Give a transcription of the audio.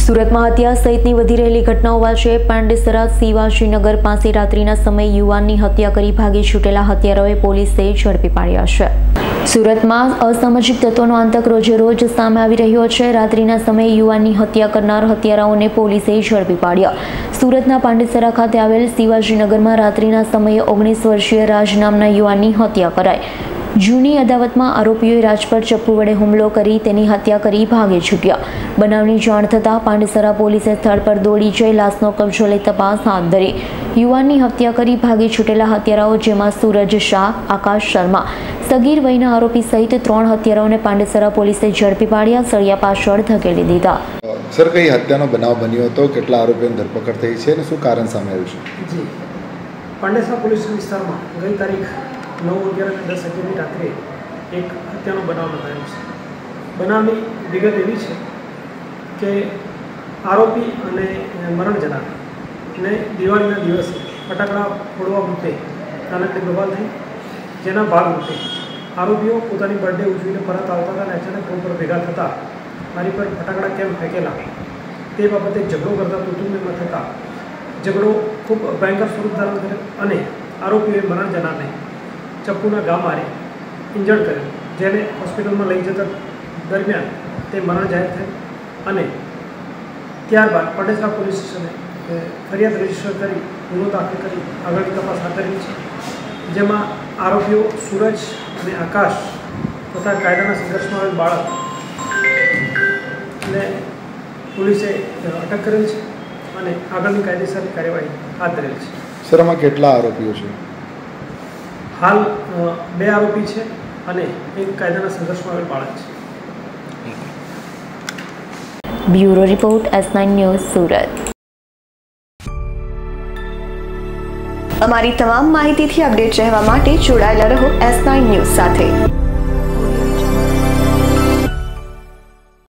સુરતમાં હત્યા સહિતની વધી રહેલી ઘટનાઓ વચ્ચે પાંડેસરા શિવાજીનગર પાસે રાત્રિના સમયે યુવાનની હત્યા કરી ભાગી છૂટેલા હત્યારાઓએ પોલીસે ઝડપી પાડ્યા છે। સુરતમાં અસામાજિક તત્વોનો આતંક રોજે રોજ સામે આવી રહ્યો છે। રાત્રિના સમયે યુવાનની હત્યા કરનાર હત્યારાઓને પોલીસે ઝડપી પાડ્યા। સુરતના પાંડેસરા ખાતે આવેલ શિવાજીનગરમાં રાત્રિના સમયે 19 વર્ષીય રાજ નામના યુવાનની હત્યા કરાઈ। જૂની અદાવતમાં આરોપીઓએ રાજ પર ચપ્પુ વડે હુમલો કરી તેની હત્યા કરી ભાગી છૂટ્યા। બનાવની જાણ થતાં પાંડેસરા પોલીસે સ્થળ પર દોડી જઈ લાશનો કબજો લઈ તપાસ હાથ ધરી। યુવાનની હત્યા કરી ભાગી છૂટેલા હત્યારાઓ જેમાં સૂરજ શાહ, આકાશ શર્મા, સગીર વયના આરોપી સહિત 3 હત્યારાઓને પાંડેસરા પોલીસે ઝડપી પાડ્યા, સળિયા પાછળ ધકેલી દીધા। સર, કઈ હત્યાનો બનાવ બન્યો હતો, કેટલા આરોપીઓની ધરપકડ થઈ છે અને શું કારણ સામે આવ્યું છે? જી, પાંડેસરા પોલીસ વિસ્તારમાં ગઈ તારીખ 9:11:10 રાત્રે એક હત્યાનો બનાવ નોંધાયો છે। બનાવની વિગત એવી છે કે આરોપી અને મરણ જનાર ને દિવાળીના દિવસે ફટાકડા ફોડવા મુદ્દે નાનકડી બબાલ થઈ, જેના ભાગરૂપે આરોપીઓ પોતાની બર્થડે ઉજવીને પરત આવતા હતા અને અચાનક રોડ પર ભેગા થતાં મારી પર ફટાકડા કેમ ફેંકેલા તે બાબતે ઝઘડો કરતા તૂતુમેમાં થતાં ઝઘડો ખૂબ ભયંકર સ્વરૂપ ધારણ કર્યો અને આરોપીઓએ મરણ જનારને ચપ્પુના ઘા મારી ઇન્જર્ડ કરેલ, જેને હોસ્પિટલમાં લઈ જતા દરમિયાન તે મરણ જાહેર થઈ અને ત્યારબાદ પાંડેસરા પોલીસ સ્ટેશને ફરિયાદ રજીસ્ટર કરી ગુનો દાખલ કરી આગળની તપાસ હાથ ધરી છે, જેમાં આરોપીઓ સૂરજ અને આકાશ તથા કાયદાના સંઘર્ષમાં આવેલ બાળકને પોલીસે અટક કરેલ છે અને આગળની કાયદેસરની કાર્યવાહી હાથ ધરેલ છે। સર, આમાં કેટલા આરોપીઓ છે? હાલ 2 આરોપી છે અને એક કાયદાના સંઘર્ષમાં આવેલ બાળક છે। Bureau report, S9 news, Surat. અમારી તમામ માહિતીથી અપડેટ રહેવા માટે જોડાયેલા રહો S9 ન્યૂઝ સાથે।